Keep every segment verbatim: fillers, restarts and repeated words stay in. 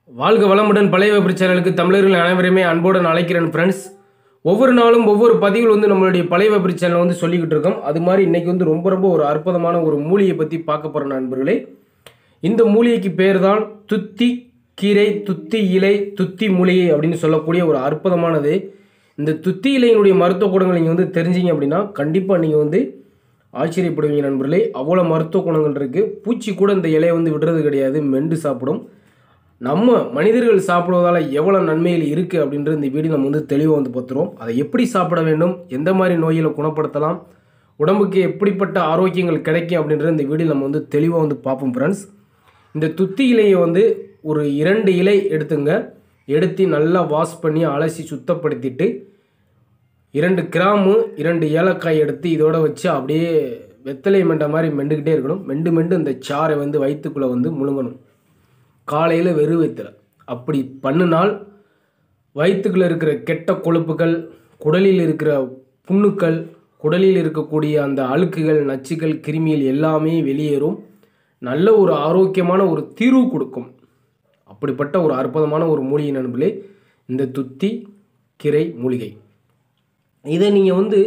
வாழ்க வளமுடன் பழைய வெப்பரி சேனலுக்கு தமிழர்கள் அனைவருமே அன்போடு அழைக்கிறேன் ஃப்ரெண்ட்ஸ். ஒவ்வொரு நாளும் ஒவ்வொரு பதிவில் வந்து நம்மளுடைய பழைய வெப்பரி சேனல் வந்து சொல்லிக்கிட்டு இருக்கோம். அது மாதிரி இன்னைக்கு வந்து ரொம்ப ரொம்ப ஒரு அற்புதமான ஒரு மூலிகை பற்றி பார்க்க போகிற நண்பர்களே. இந்த மூலிகைக்கு பேர் தான் துத்தி கீரை, துத்தி இலை, துத்தி மூலிகை அப்படின்னு சொல்லக்கூடிய ஒரு அற்புதமானது. இந்த துத்தி இலையினுடைய மருத்துவ குணங்கள் நீங்கள் வந்து தெரிஞ்சிங்க அப்படின்னா கண்டிப்பாக நீங்கள் வந்து ஆச்சரியப்படுவீங்க நண்பர்களே. அவ்வளோ மருத்துவ குணங்கள் இருக்குது. பூச்சி கூட இந்த இலையை வந்து விடுறது கிடையாது, மெண்டு சாப்பிடும். நம்ம மனிதர்கள் சாப்பிடுவதால் எவ்வளோ நன்மைகள் இருக்குது அப்படின்றது இந்த வீடியோ நம்ம வந்து தெளிவாக வந்து பார்த்துருவோம். அதை எப்படி சாப்பிட வேண்டும், எந்த மாதிரி நோய்களை குணப்படுத்தலாம், உடம்புக்கு எப்படிப்பட்ட ஆரோக்கியங்கள் கிடைக்கும் அப்படின்றது இந்த வீடியோ நம்ம வந்து தெளிவாக வந்து பார்ப்போம் ஃப்ரெண்ட்ஸ். இந்த துத்தி இலையை வந்து ஒரு இரண்டு இலை எடுத்துங்க. எடுத்து நல்லா வாஷ் பண்ணி அலசி சுத்தப்படுத்திட்டு இரண்டு கிராமு இரண்டு ஏலக்காய் எடுத்து இதோட வச்சு அப்படியே வெத்தலை மெண்ட மாதிரி மெண்டுக்கிட்டே இருக்கணும். மெண்டு மெண்டு இந்த சாறை வந்து வயிற்றுக்குள்ளே வந்து முழுங்கணும். காலையில் வெறும் வயிற்றுல அப்படி பண்ணினால் வயிற்றுக்குள்ளே இருக்கிற கெட்ட கொழுப்புகள், குடலில் இருக்கிற புண்ணுக்கள், குடலில் இருக்கக்கூடிய அந்த அழுக்குகள், நச்சுக்கள், கிருமிகள் எல்லாமே வெளியேறும். நல்ல ஒரு ஆரோக்கியமான ஒரு தீர்வு கொடுக்கும். அப்படிப்பட்ட ஒரு அற்புதமான ஒரு மூலிகை நண்பர்களே இந்த துத்தி கீரை மூலிகை. இதை நீங்கள் வந்து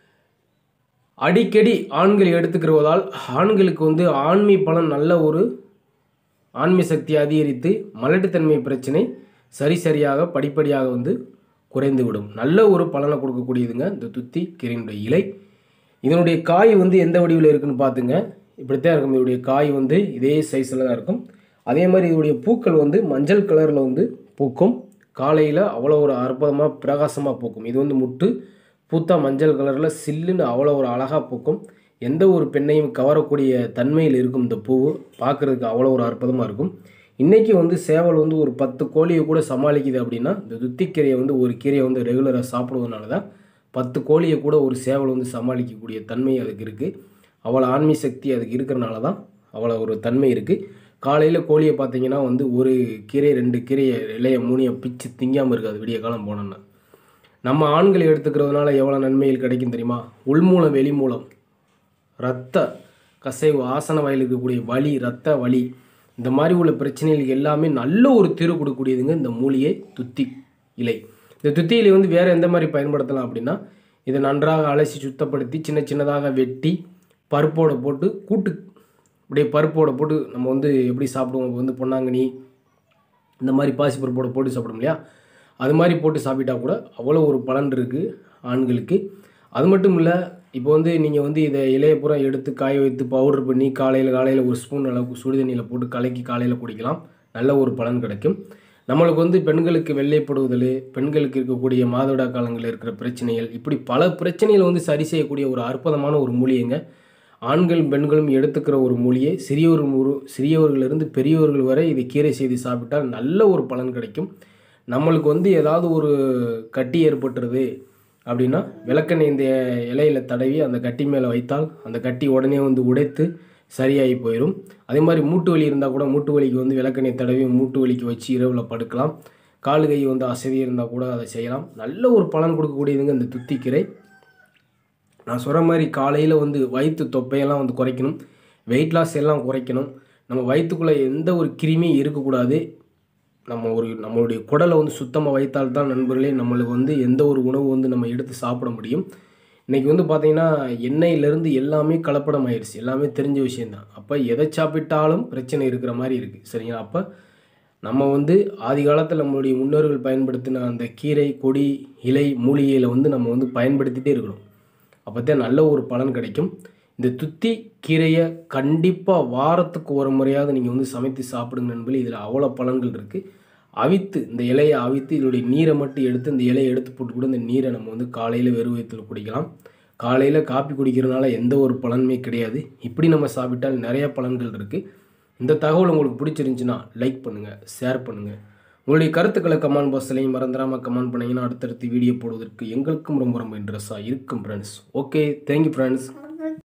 அடிக்கடி ஆண்கள் எடுத்துக்கிறவதால் ஆண்களுக்கு வந்து ஆண்மை பலன் நல்ல ஒரு ஆண்மை சக்தி அதிகரித்து மலட்டுத்தன்மை பிரச்சனை சரி சரியாக படிப்படியாக வந்து குறைந்துவிடும். நல்ல ஒரு பலனை கொடுக்கக்கூடியதுங்க இந்த துத்தி கீரையினுடைய இலை. இதனுடைய காய் வந்து எந்த வடிவில் இருக்குன்னு பார்த்துங்க. இப்படித்தான் இருக்கும். இதனுடைய காய் வந்து இதே சைஸில் தான் இருக்கும். அதே மாதிரி இதனுடைய பூக்கள் வந்து மஞ்சள் கலரில் வந்து பூக்கும். காலையில் அவ்வளோ ஒரு அற்புதமாக பிரகாசமாக பூக்கும். இது வந்து முட்டு பூத்தா மஞ்சள் கலரில் சில்லுன்னு அவ்வளோ ஒரு அழகாக பூக்கும். எந்த ஒரு பெண்ணையும் கவரக்கூடிய தன்மையில் இருக்கும். இந்த பூ பார்க்குறதுக்கு அவ்வளோ ஒரு அற்புதமாக இருக்கும். இன்றைக்கி வந்து சேவல் வந்து ஒரு பத்து கோழியை கூட சமாளிக்குது அப்படின்னா இந்த துத்திக்கீரையை வந்து ஒரு கீரையை வந்து ரெகுலராக சாப்பிடுவதனால தான் பத்து கோழியை கூட ஒரு சேவல் வந்து சமாளிக்கக்கூடிய தன்மை அதுக்கு இருக்குது. அவ்வளோ ஆண்மை சக்தி அதுக்கு இருக்கிறனால தான் அவ்வளோ ஒரு தன்மை இருக்குது. காலையில் கோழியை பார்த்தீங்கன்னா வந்து ஒரு கீரை ரெண்டு கீரையை இலையை மூணியை பிச்சு திங்காமல் இருக்காது விடிய காலம் போனோன்னா. நம்ம ஆண்களை எடுத்துக்கிறதுனால எவ்வளோ நன்மைகள் கிடைக்கும் தெரியுமா? உள்மூலம் வெளிமூலம், இரத்த கசைவு, ஆசன வாயில் இருக்கக்கூடிய வலி, இரத்த வலி, இந்த மாதிரி உள்ள பிரச்சனைகளுக்கு எல்லாமே நல்ல ஒரு தீர்வு கொடுக்கக்கூடியதுங்க இந்த மூலிகை துத்தி இலை. இந்த துத்தி இலை வந்து வேறு எந்த மாதிரி பயன்படுத்தலாம் அப்படின்னா இதை நன்றாக அலசி சுத்தப்படுத்தி சின்ன சின்னதாக வெட்டி பருப்போடு போட்டு கூட்டு அப்படியே பருப்போடு போட்டு நம்ம வந்து எப்படி சாப்பிடுவோம் வந்து பொன்னாங்கண்ணி இந்த மாதிரி பாசி பருப்போடு போட்டு சாப்பிடும் இல்லையா, அது மாதிரி போட்டு சாப்பிட்டா கூட அவ்வளோ ஒரு பலன் இருக்குது ஆண்களுக்கு. அது மட்டும் இல்லை, இப்போ வந்து நீங்கள் வந்து இதை இலையை பூரா எடுத்து காய வைத்து பவுடர் பண்ணி காலையில் காலையில் ஒரு ஸ்பூன் அளவுக்கு சுடுதண்ணியில் போட்டு கலக்கி காலையில் குடிக்கலாம். நல்ல ஒரு பலன் கிடைக்கும். நம்மளுக்கு வந்து பெண்களுக்கு வெள்ளைப்படுவதல், பெண்களுக்கு இருக்கக்கூடிய மாதவிடா காலங்களில் இருக்கிற பிரச்சனைகள், இப்படி பல பிரச்சனைகளை வந்து சரி செய்யக்கூடிய ஒரு அற்புதமான ஒரு மூலிகைங்க. ஆண்களும் பெண்களும் எடுத்துக்கிற ஒரு மூலிகை. சிறியவர் ஒரு சிறியவர்களிலிருந்து பெரியவர்கள் வரை இதை கீரை செய்து சாப்பிட்டால் நல்ல ஒரு பலன் கிடைக்கும். நம்மளுக்கு வந்து ஏதாவது ஒரு கட்டி ஏற்பட்டுருது அப்படின்னா விளக்கெண்ணெய் இந்த இலையில் தடவி அந்த கட்டி மேலே வைத்தால் அந்த கட்டி உடனே வந்து உடைத்து சரியாகி போயிடும். அதே மாதிரி மூட்டு வலி இருந்தால் கூட மூட்டு வலிக்கு வந்து விளக்கெண்ணெய் தடவி மூட்டு வலிக்கு வச்சு இரவில் படுக்கலாம். கால் கை வந்து அசதி இருந்தால் கூட அதை செய்யலாம். நல்ல ஒரு பலன் கொடுக்கக்கூடியதுங்க இந்த துத்திக்கீரை. நான் சொல்கிற மாதிரி காலையில் வந்து வயிற்று தொப்பையெல்லாம் வந்து குறைக்கணும், வெயிட் லாஸ் எல்லாம் குறைக்கணும். நம்ம வயிற்றுக்குள்ளே எந்த ஒரு கிருமியும் இருக்கக்கூடாது. நம்ம ஒரு நம்மளுடைய குடலை வந்து சுத்தமாக வைத்தால் தான் நண்பர்களே நம்மளுக்கு வந்து எந்த ஒரு உணவு வந்து நம்ம எடுத்து சாப்பிட முடியும். இன்றைக்கி வந்து பார்த்திங்கன்னா எண்ணெயிலேருந்து எல்லாமே கலப்படம் ஆயிடுச்சு, எல்லாமே தெரிஞ்ச விஷயந்தான். அப்போ எதை சாப்பிட்டாலும் பிரச்சனை இருக்கிற மாதிரி இருக்குது, சரிங்களா? அப்போ நம்ம வந்து ஆதி காலத்தில் நம்மளுடைய முன்னோர்கள் பயன்படுத்தின அந்த கீரை, கொடி, இலை, மூலிகையில் வந்து நம்ம வந்து பயன்படுத்திகிட்டே இருக்கணும். அப்போ தான் நல்ல ஒரு பலன் கிடைக்கும். இந்த துத்தி கீரையை கண்டிப்பாக வாரத்துக்கு ஒரு முறையாவது நீங்கள் வந்து சமைத்து சாப்பிடுங்க நண்பர்களே. இதில் அவ்வளோ பலன்கள் இருக்குது. அவித்து இந்த இலையை அவித்து இதனுடைய நீரை மட்டும் எடுத்து இந்த இலையை எடுத்து போட்டு கூட இந்த நீரை நம்ம வந்து காலையில் வெறும் வயிற்றில் குடிக்கலாம். காலையில் காப்பி குடிக்கிறதுனால எந்த ஒரு பலனுமே கிடையாது. இப்படி நம்ம சாப்பிட்டால் நிறைய பலன்கள் இருக்குது. இந்த தகவல் உங்களுக்கு பிடிச்சிருந்துச்சுன்னா லைக் பண்ணுங்கள், ஷேர் பண்ணுங்கள். உங்களுடைய கருத்துக்களை கமெண்ட் பாக்ஸ்லையும் மறந்துடாமல் கமெண்ட் பண்ணிங்கன்னா அடுத்தடுத்து வீடியோ போடுவதற்கு எங்களுக்கும் ரொம்ப ரொம்ப இன்ட்ரெஸ்ட்டாக இருக்கும் ஃப்ரெண்ட்ஸ். Okay, thank you friends.